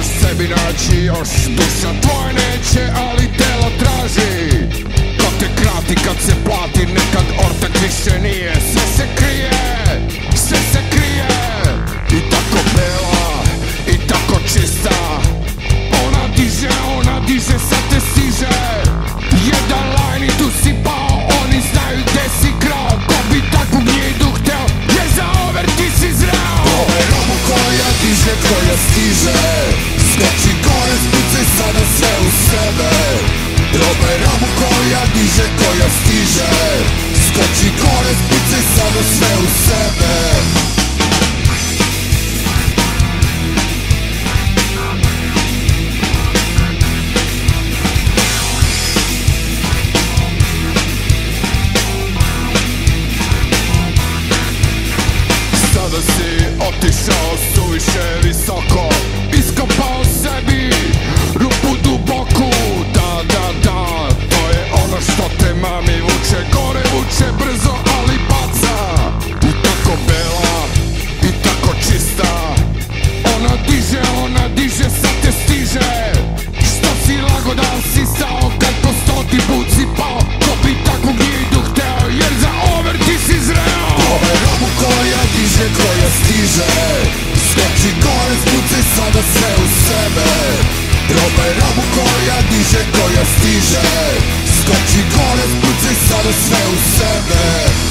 moraš sebi naći još. Duša tvoja neće, ali telo traži. Ko te krati kad se plati, nekad ortak više nije. Sve se krije, sve se krije. I tako bela, i tako čista. Ona diže, sad te stiže. Jedan line i tu si pao, oni znaju gde si krao. Ko bi takvu gnjidu hteo, jer za over ti si zrao. Ovo je robu koja diže, koja stiže. Skoči gore, spucaj sada sve u sebe. Roba je robu koja diže, koja stiže. Skoči gore, spucaj sada sve u sebe. Sada si otišao suviše visoko, iskopao sebi rupu duboku. Da, to je ono što te mami vuče gore, vuče brzo, ali baca. I tako bela, i tako čista. Ona diže, sad te stiže. Što si lagodan si stao, kad po 100 put si pao. Ko bi takvu gnjidu hteo, jer za over ti si zreo. Ovo je robu koja diže, koja stiže. Skoči gore, spucaj sada sve u sebe. Roba je robu koja diže, koja stiže. Skoči gore, spucaj sada sve u sebe.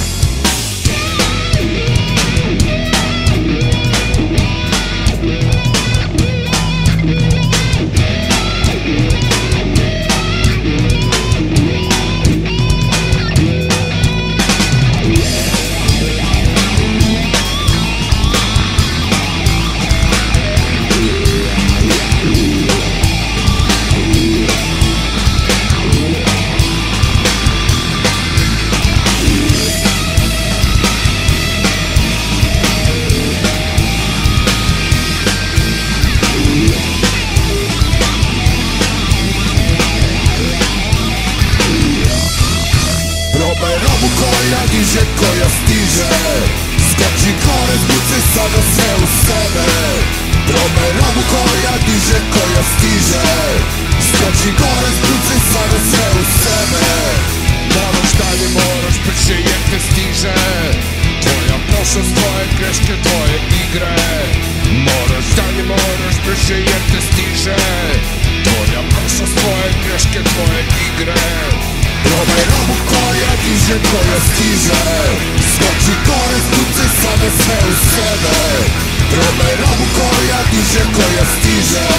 Koja stiže, skoči gore, spucaj sada sve u sebe. Probaj robu koja diže, koja stiže. Skoči gore, spucaj sada sve u sebe. Moraš dalje, moraš brže jer te stiže. Tvoja prošlost, tvoje greške, tvoje igre. Moraš dalje, moraš brže jer te stiže. Tvoja prošlost, tvoje greške, tvoje igre. Probaj robu koja diže, koja stiže. Skoči gore, spucaj sada sve u sebe. Probaj robu koja diže, koja stiže.